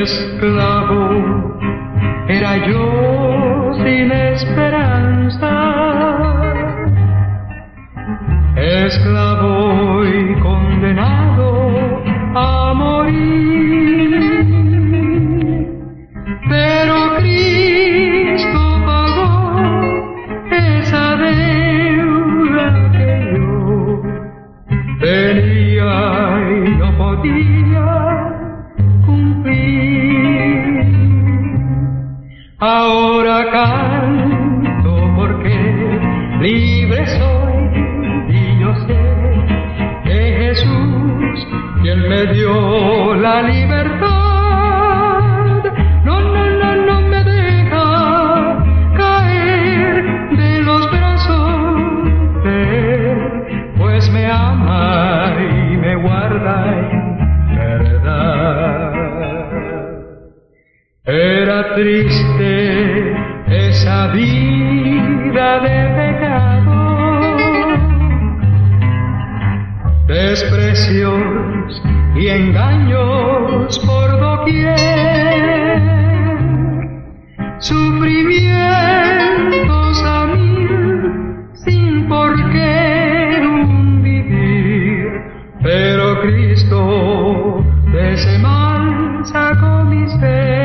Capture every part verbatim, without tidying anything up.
Esclavo era yo sin esperanza, esclavo y condenado a morir, pero Cristo pagó esa deuda que yo tenía y no podía cumplir. Ahora canto porque libre soy y yo sé que Jesús, quien me dio la libertad, no, no, no, no me deja caer de los brazos de Él, pues me ama y me guarda en verdad. Era triste esa vida de pecado, desprecios y engaños por doquier, sufrimientos a mil sin por qué un vivir, pero Cristo de ese mal sacó mi ser.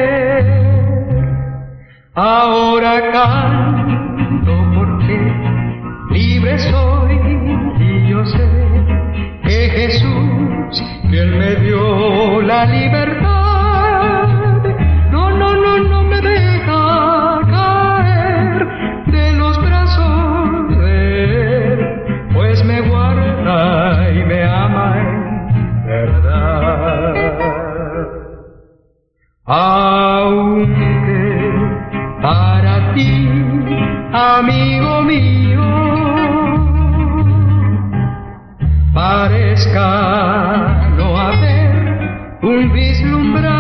Ahora canto porque libre soy y yo sé que Jesús, quien me dio la libertad, no, no, no, no me deja caer de los brazos de Él, pues me guarda y me ama en verdad. Aunque para ti, amigo mío, parezca no haber un vislumbrar